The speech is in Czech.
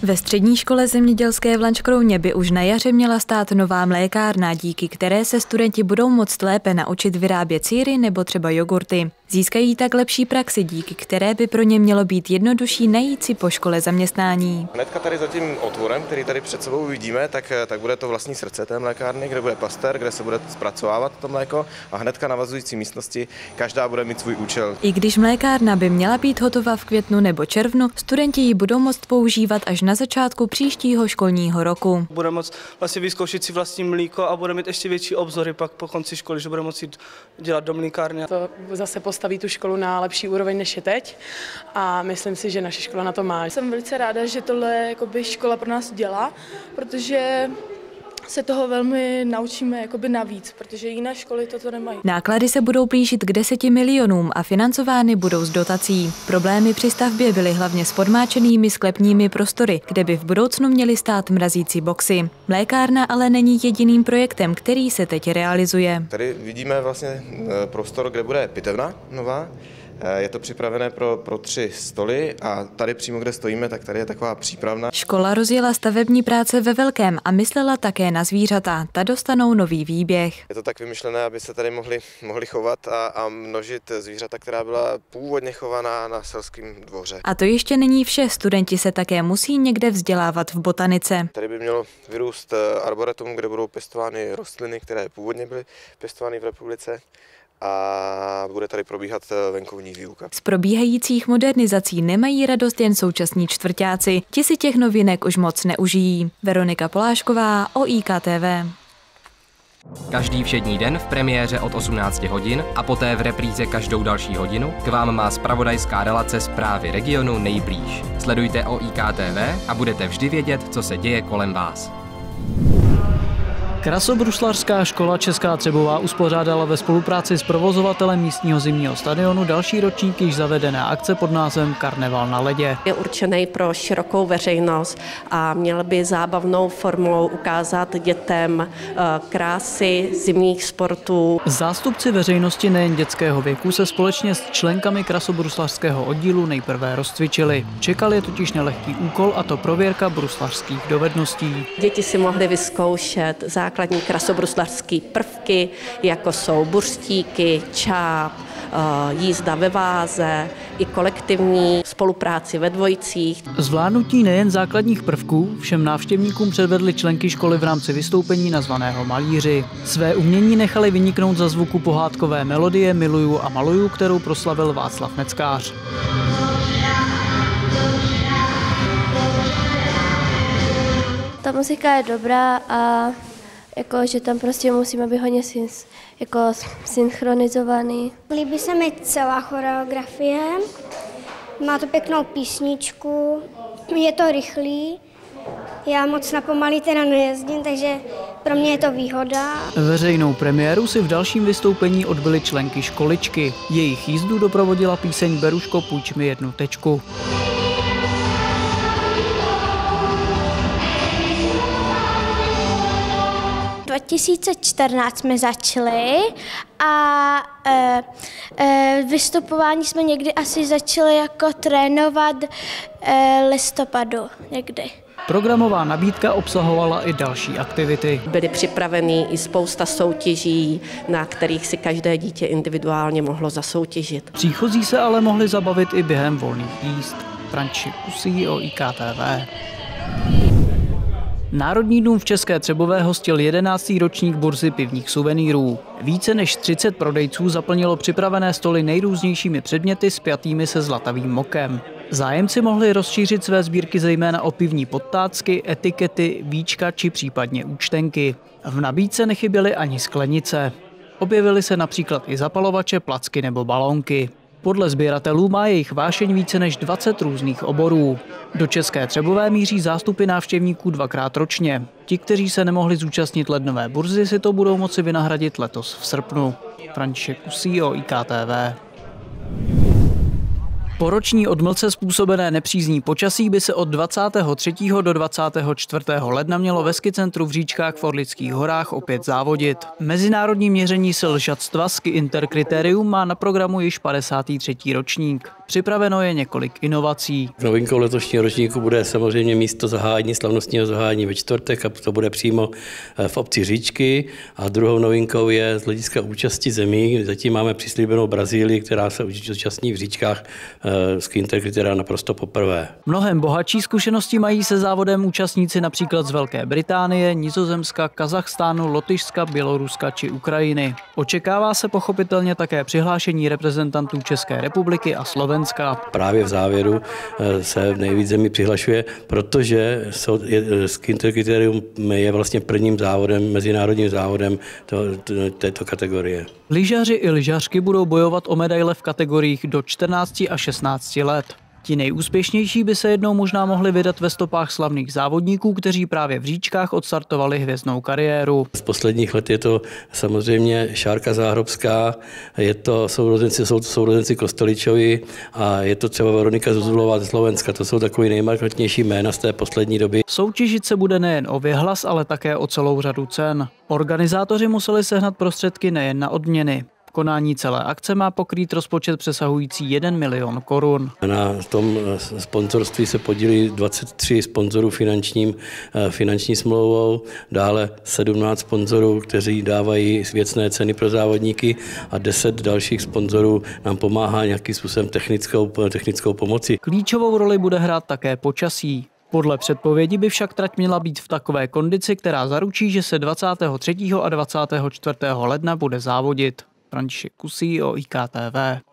Ve střední škole zemědělské v Lanškrouně by už na jaře měla stát nová mlékárna, díky které se studenti budou moct lépe naučit vyrábět sýry nebo třeba jogurty. Získají tak lepší praxi, díky které by pro ně mělo být jednodušší najít si po škole zaměstnání. Hnedka tady za tím otvorem, který tady před sebou uvidíme, tak bude to vlastní srdce té mlékárny, kde bude pastér, kde se bude zpracovávat to mléko, a hnedka navazující místnosti, každá bude mít svůj účel. I když mlékárna by měla být hotová v květnu nebo červnu, studenti ji budou moct používat až na začátku příštího školního roku. Bude moct vlastně vyzkoušet si vlastní mlíko a bude mít ještě větší obzory pak po konci školy, že bude moct jít dělat do mlékárny. To zase postaví tu školu na lepší úroveň, než je teď, a myslím si, že naše škola na to má. Jsem velice ráda, že tohle škola pro nás dělá, protože se toho velmi naučíme navíc, protože jiné školy toto nemají. Náklady se budou blížit k 10 milionům a financovány budou z dotací. Problémy při stavbě byly hlavně s podmáčenými sklepními prostory, kde by v budoucnu měly stát mrazící boxy. Mlékárna ale není jediným projektem, který se teď realizuje. Tady vidíme vlastně prostor, kde bude pitevna nová. Je to připravené pro 3 stoly a tady přímo, kde stojíme, tak tady je taková přípravna. Škola rozjela stavební práce ve velkém a myslela také na zvířata. Ta dostanou nový výběh. Je to tak vymyšlené, aby se tady mohli chovat a množit zvířata, která byla původně chovaná na selském dvoře. A to ještě není vše. Studenti se také musí někde vzdělávat v botanice. Tady by mělo vyrůst arboretum, kde budou pěstovány rostliny, které původně byly pěstovány v republice. A bude tady probíhat venkovní výuka. Z probíhajících modernizací nemají radost jen současní čtvrťáci. Ti si těch novinek už moc neužijí. Veronika Polášková, OIK TV. Každý všední den v premiéře od 18 hodin a poté v repríze každou další hodinu k vám má zpravodajská relace Zprávy regionu nejblíž. Sledujte OIK TV a budete vždy vědět, co se děje kolem vás. Krasobruslařská škola Česká Třebová uspořádala ve spolupráci s provozovatelem místního zimního stadionu další ročník již zavedené akce pod názvem Karneval na ledě. Je určený pro širokou veřejnost a měl by zábavnou formou ukázat dětem krásy zimních sportů. Zástupci veřejnosti nejen dětského věku se společně s členkami krasobruslařského oddílu nejprve rozcvičili. Čekal je totiž nelehký úkol, a to prověrka bruslařských dovedností. Děti si mohly vyzkoušet základní krasobruslařské prvky, jako jsou buřtíky, čáp, jízda ve váze i kolektivní spolupráci ve dvojicích. Zvládnutí nejen základních prvků všem návštěvníkům předvedly členky školy v rámci vystoupení nazvaného Malíři. Své umění nechali vyniknout za zvuku pohádkové melodie Miluju a maluju, kterou proslavil Václav Neckář. Ta muzika je dobrá a že tam prostě musíme být hodně synchronizovaný. Líbí se mi celá choreografie, má to pěknou písničku, je to rychlý, já moc na pomalý teda nejezdím, takže pro mě je to výhoda. Veřejnou premiéru si v dalším vystoupení odbyly členky školičky. Jejich jízdu doprovodila píseň Beruško, půjč mi jednu tečku. V 2014 jsme začali a vystupování jsme někdy asi začali trénovat listopadu někdy. Programová nabídka obsahovala i další aktivity. Byly připraveny i spousta soutěží, na kterých si každé dítě individuálně mohlo zasoutěžit. Příchozí se ale mohli zabavit i během volných jízd. František Kusí, OIK TV. Národní dům v České Třebové hostil 11. ročník burzy pivních suvenýrů. Více než 30 prodejců zaplnilo připravené stoly nejrůznějšími předměty spjatými se zlatavým mokem. Zájemci mohli rozšířit své sbírky zejména o pivní podtácky, etikety, víčka či případně účtenky. V nabídce nechyběly ani sklenice. Objevily se například i zapalovače, placky nebo balónky. Podle sběratelů má jejich vášeň více než 20 různých oborů. Do České Třebové míří zástupy návštěvníků 2krát ročně. Ti, kteří se nemohli zúčastnit lednové burzy, si to budou moci vynahradit letos v srpnu. František Kusí, OIK TV. Po roční odmlce způsobené nepřízní počasí by se od 23. do 24. ledna mělo ve skicentru v Říčkách v Orlických horách opět závodit. Mezinárodní měření sil žadstva Ski Inter Kriterium má na programu již 53. ročník. Připraveno je několik inovací. Novinkou letošního ročníku bude samozřejmě místo zahájení, slavnostního zahájení ve čtvrtek, a to bude přímo v obci Říčky. A druhou novinkou je z hlediska účasti zemí. Zatím máme přislíbenou Brazílii, která se účastní v Říčkách ski interkritera naprosto poprvé. Mnohem bohatší zkušenosti mají se závodem účastníci například z Velké Británie, Nizozemska, Kazachstánu, Lotyšska, Běloruska či Ukrajiny. Očekává se pochopitelně také přihlášení reprezentantů České republiky a Slovenska. Právě v závěru se nejvíc zemí přihlašuje, protože ski interkriterium je vlastně prvním závodem, mezinárodním závodem této kategorie. Lyžaři i lyžařky budou bojovat o medaile v kategoriích do 14 a 16 let. Ti nejúspěšnější by se jednou možná mohli vydat ve stopách slavných závodníků, kteří právě v Říčkách odstartovali hvězdnou kariéru. Z posledních let je to samozřejmě Šárka Záhrobská, jsou sourozenci Kosteličovi a je to třeba Veronika Zuzulová ze Slovenska. To jsou takový nejmarkantnější jména z té poslední doby. Soutěžit se bude nejen o věhlas, ale také o celou řadu cen. Organizátoři museli sehnat prostředky nejen na odměny. Konání celé akce má pokrýt rozpočet přesahující 1 milion korun. Na tom sponzorství se podílí 23 sponzorů finanční smlouvou, dále 17 sponzorů, kteří dávají věcné ceny pro závodníky a 10 dalších sponzorů nám pomáhá nějakým způsobem technickou pomocí. Klíčovou roli bude hrát také počasí. Podle předpovědi by však trať měla být v takové kondici, která zaručí, že se 23. a 24. ledna bude závodit. František Kusý, OIK TV.